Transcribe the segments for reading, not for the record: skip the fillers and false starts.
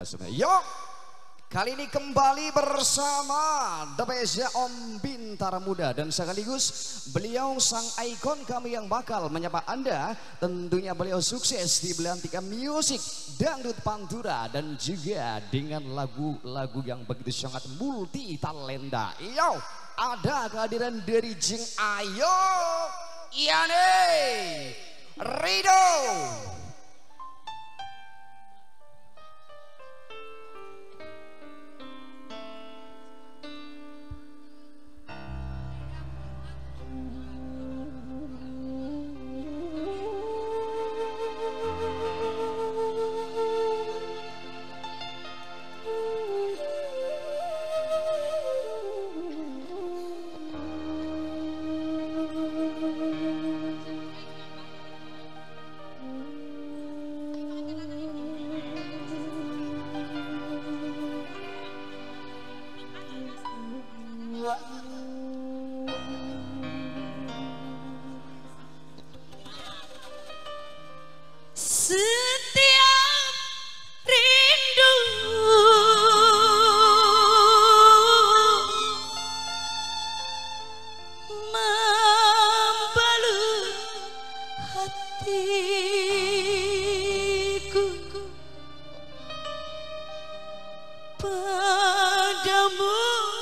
Yuk, kali ini kembali bersama The Best Om Bintara Muda dan sekaligus beliau sang ikon kami yang bakal menyapa Anda. Tentunya beliau sukses di Belantika Music, Dangdut Pantura dan juga dengan lagu-lagu yang begitu sangat multi talenta. Yo, ada kehadiran dari Jeng Ayo, Iane, Rido. Setiap rindu membalut hatiku, padamu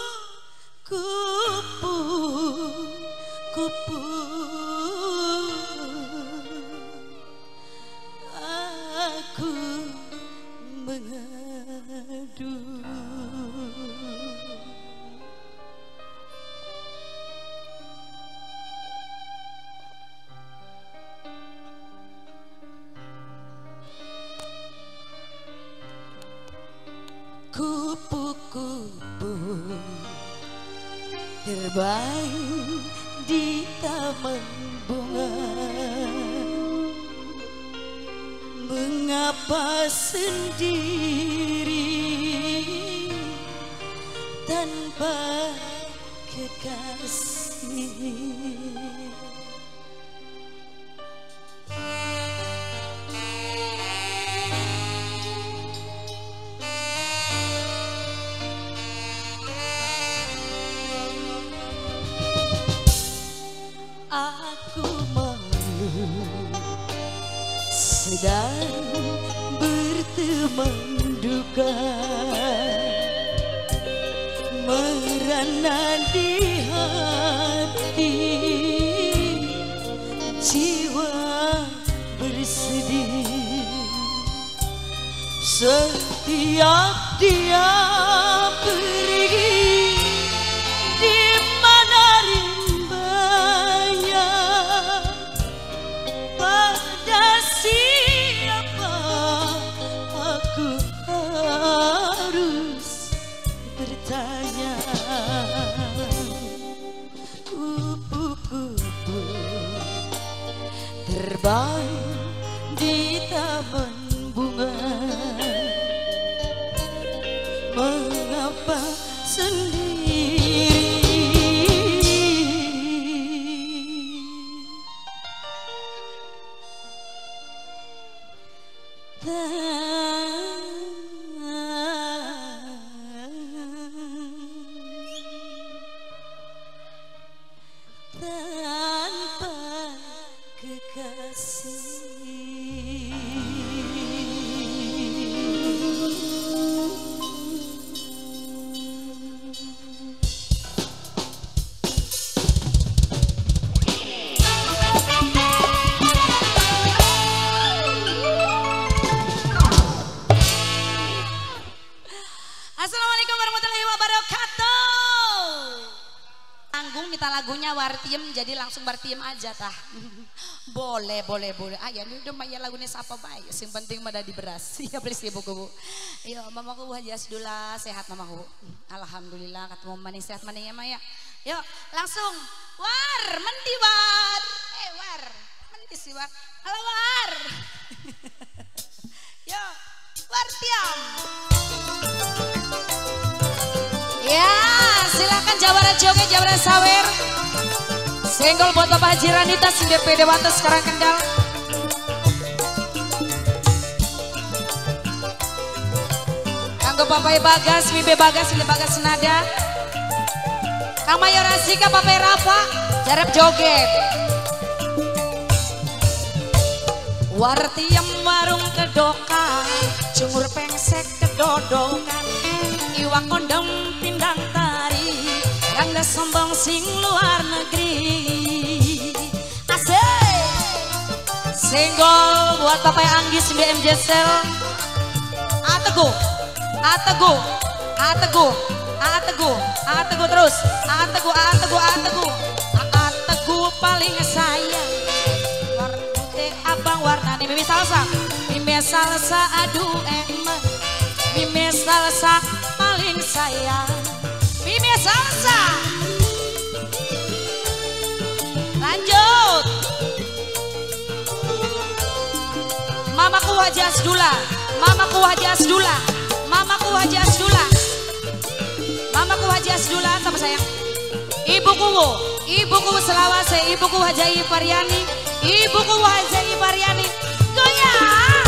kupu-kupu aku mengadu. Kupu-kupu terbang di taman bunga, mengapa sendiri tanpa kekasih? Aku malu sedang berteman duka, merana di hati, jiwa bersedih. Setiap dia pergi, di mana rimbanya, pada siapa aku harus bertanya. Kupu-kupu terbang di taman bunga, mengapa sendiri tanpa kekasih? Assalamualaikum warahmatullahi wabarakatuh. Tanggung minta lagunya Wartiem, jadi langsung Wartiem aja tah. Boleh. Ayah ini udah maya lagunya siapa baik. Yang penting mada di beras. Ya bersih buku. Yo mamaku haja sedula sehat mamaku. Alhamdulillah ketemu maning sehat maning ya Maya. Yuk langsung war menti war. War menti sih war. Halo war. Yo Wartiem. Ya, silakan Jawara Joget, Jawara Sawer. Senggol buat Bapak Haji Ranita, Sindir PD Wata sekarang Kendal. Kanggo Papai Bagas, Mibe Bagas, ini Bagas Nada. Kang Mayorasika, Papai Rafa, jarap joget. Wartiem warung kedokan, cungur pengsek kedodokan, iwak kondom pindang tari, rangga sombong sing luar negeri. Asik. Senggol buat Papai Anggis BMJ Sel. Ateguh, ateguh, ateguh, ateguh, ateguh terus, ateguh, ateguh, ateguh, ateguh paling sayang. Warna putih abang warna nih Mimi salsa, Mimi salsa aduh emak, Mimi salsa paling sayang, Mimi salsa. Lanjut. Mamaku Haji Asdula, Mamaku Haji Asdula, Mamaku Haji Asdula, Mamaku Haji Asdula sama sayang. Ibuku Selawase, Ibuku Haji Variani, Ibuku Haji Variani. Goyang.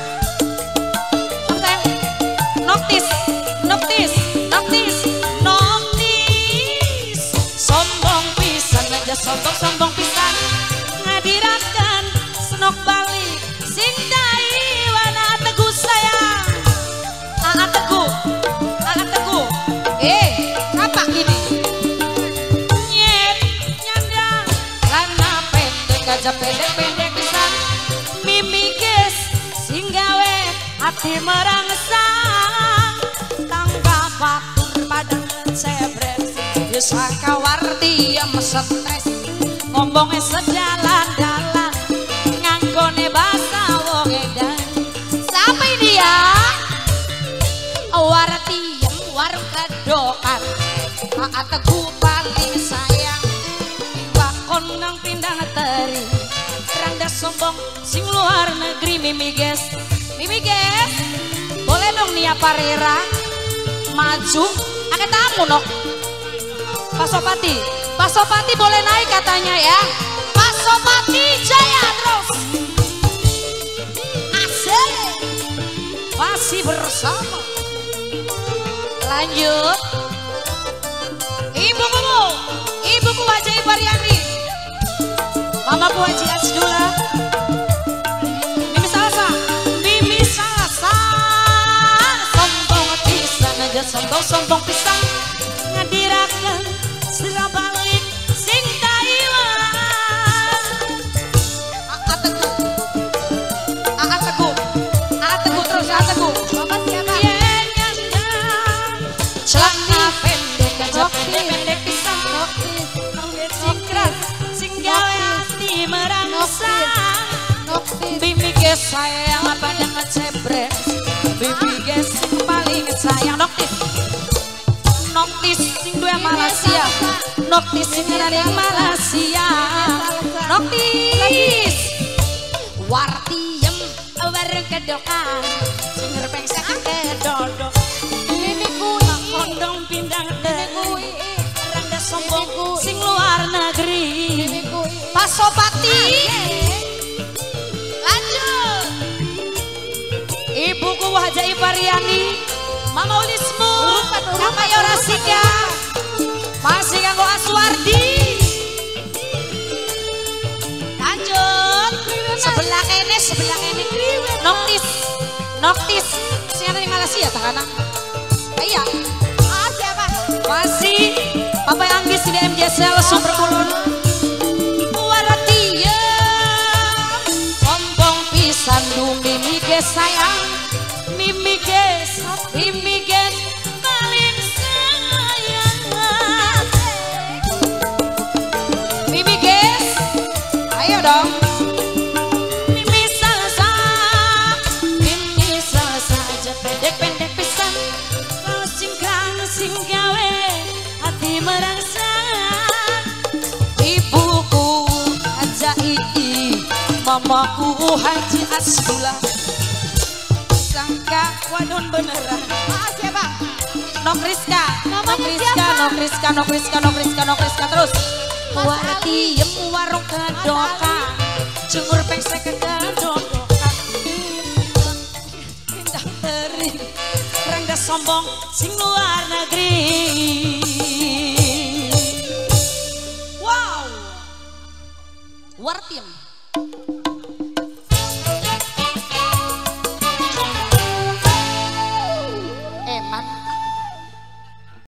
Sama sayang. Noktis, noktis, noktis, noktis. Sombong pisan aja sombong pisan. Ngadirakan senok balik. Sing Taiwan Ateguh sayang, Ateguh, Ateguh, apa gini? Nyet, nyandang, lana pendek aja pendek pisan, mimi ges, sing gawe hati merangsang, tangga batur padang cebret, disangka wartiem stres, ngomongnya sejalan-jalan, nganggone basa. Siapa ini ya? Wartiem warung kedokan, Ateguh paling sayang, iwak kondang pindang teri, rangga sombong sing luar negeri. Mimi ges, boleh dong Nia Parera maju, ada tamu nok. Pak Sopati boleh naik katanya ya. Pak Sopati jaya terus. Masih bersama. Lanjut. Ibuku Haji Variani, Mamaku Haji Asdula, Mimi salsa, sombong pisan aja sombong pisan, ngadirakan sila balik sing Taiwan. Ateguh terus Ateguh. Bapak siapa? Celana pendek aja pendek pisang. Sing keras, sing gawe hati merangsang. Bibi ges sayang apa dengan cebret. Bibi ges sing paling sayang noktis. Noktis sing dua Malaysia. Noktis sing dari Malaysia. Noktis. Wartiem bareng kedokan, sumber pengsek kedodok. Mimiku kondong pindang teri, rangga sombong sing luar negeri. Pak Sopati. Lanjut. Ibuku Haji Variani, Mama Ulismu, Kang Mayorasika, masih kanggo Aswardi. Lanjut. Sebelah kene noktis sing ada di Malaysia tak kana? Iya. Siapa? Masih Papai Anggis di MJ Sel Sumber Kulon. Wartiem sombong pisan dung Mimi ges sayang, Mimi ges paling sayang. Mimi ges, ayo dong. Pendek pisan, sing gawe hati merangsang. Ibuku Haji Mamaku Haji Asdula, sangka wadon beneran. Siapa? Nok Rizka terus. Wartiem warung kedokan, cungur pengsek kedodokan, pindah teri, pada sombong sing luar negeri. Wow, war tim.